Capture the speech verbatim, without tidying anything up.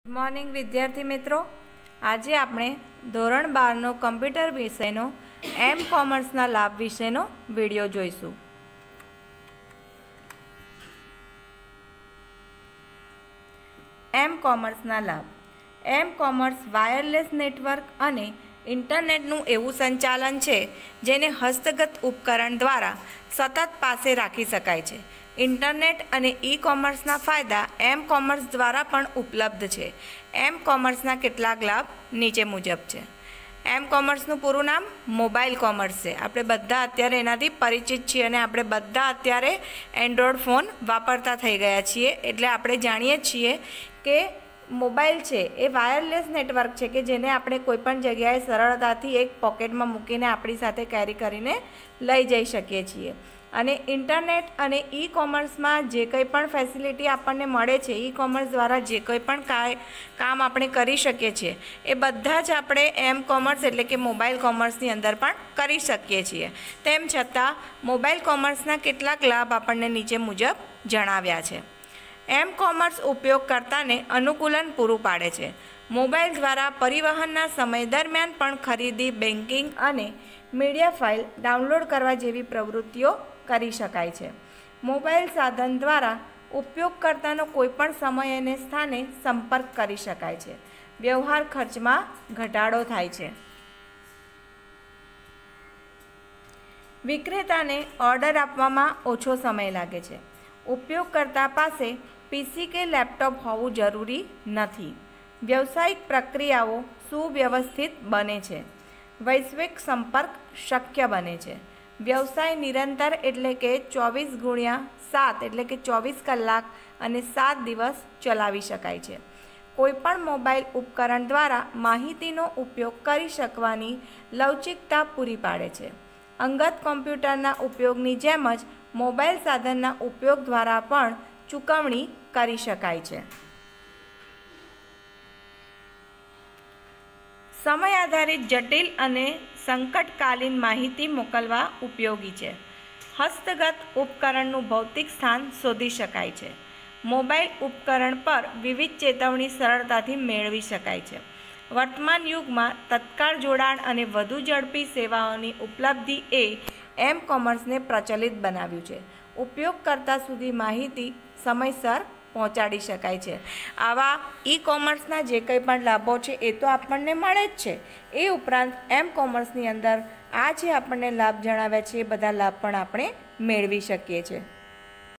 Good morning विद्यार्थी मित्रों, आज आपणे धोरण बार नो कम्प्यूटर विषयनो एम कॉमर्सना लाभ विषयनो विडियो जोईशुं। एम कॉमर्सना लाभ। एम कॉमर्स वायरलेस नेटवर्क अने इंटरनेटનું એવું સંચાલન છે જેને હસ્તગત ઉપકરણ દ્વારા સતત પાસે રાખી શકાય છે। इंटरनेट અને ई કોમર્સના ફાયદા એમ કોમર્સ દ્વારા પણ ઉપલબ્ધ છે। એમ કોમર્સના કેટલાક લાભ નીચે મુજબ છે। એમ કોમર્સનું પૂરું નામ મોબાઈલ કોમર્સ છે। આપણે બધા અત્યારે એનાથી પરિચિત છીએ અને આપણે બધા અત્યારે એન્ડ્રોઈડ ફોન વાપરતા થઈ ગયા છીએ, એટલે આપણે જાણીએ છીએ કે મોબાઈલ છે એ વાયરલેસ નેટવર્ક છે કે જેને આપણે કોઈપણ જગ્યાએ સરળતાથી એક પોકેટમાં મૂકીને આપણી સાથે કેરી કરીને લઈ જઈ શકીએ છીએ। અને ઇન્ટરનેટ અને ઈ કોમર્સમાં જે કંઈ પણ ફેસિલિટી આપણને મળે છે, ઈ કોમર્સ દ્વારા જે કંઈ પણ કામ આપણે કરી શકીએ છીએ એ બધા જ આપણે એમ કોમર્સ એટલે કે મોબાઈલ કોમર્સની અંદર પણ કરી શકીએ છીએ। તેમ છતાં મોબાઈલ કોમર્સના કેટલાક લાભ આપણને નીચે મુજબ જણાવ્યા છે। એમ કોમર્સ ઉપયોગકર્તાને અનુકૂલન પૂરું પાડે છે। મોબાઈલ દ્વારા પરિવહનના સમય દરમિયાન પણ ખરીદી, બેન્કિંગ અને મીડિયા ફાઇલ ડાઉનલોડ કરવા જેવી પ્રવૃત્તિઓ કરી શકાય છે। મોબાઈલ સાધન દ્વારા ઉપયોગકર્તાનો કોઈપણ સમય અને સ્થાને સંપર્ક કરી શકાય છે। વ્યવહાર ખર્ચમાં ઘટાડો થાય છે। વિક્રેતાને ઓર્ડર આપવામાં ઓછો સમય લાગે છે। ઉપયોગકર્તા પાસે પીસી કે લેપટોપ હોવું જરૂરી નથી। વ્યવસાયિક પ્રક્રિયાઓ સુવ્યવસ્થિત બને છે। વૈશ્વિક સંપર્ક શક્ય બને છે। વ્યવસાય નિરંતર એટલે કે ચોવીસ ગુણ્યા સાત એટલે કે ચોવીસ કલાક અને સાત દિવસ ચલાવી શકાય છે। કોઈપણ મોબાઈલ ઉપકરણ દ્વારા માહિતીનો ઉપયોગ કરી શકવાની લવચિકતા પૂરી પાડે છે। અંગત કોમ્પ્યુટરના ઉપયોગની જેમ જ મોબાઈલ સાધનના ઉપયોગ દ્વારા પણ ચૂકવણી કરી શકાય છે। સમય આધારિત જટિલ અને સંકટકાલીન માહિતી મોકલવા ઉપયોગી છે। હસ્તગત ઉપકરણનું ભૌતિક સ્થાન શોધી શકાય છે। મોબાઈલ ઉપકરણ પર વિવિધ ચેતવણી સરળતાથી મેળવી શકાય છે। વર્તમાન યુગમાં તત્કાળ જોડાણ અને વધુ ઝડપી સેવાઓની ઉપલબ્ધિ એ એમ કોમર્સને પ્રચલિત બનાવ્યું છે। ઉપયોગકર્તા સુધી માહિતી સમયસર પહોંચાડી શકાય છે। આવા ઈ કોમર્સના જે કંઈ પણ લાભો છે એ તો આપણને મળે જ છે, એ ઉપરાંત એમ કોમર્સની અંદર આ જે આપણને લાભ જણાવ્યા છે એ બધા લાભ પણ આપણે મેળવી શકીએ છીએ।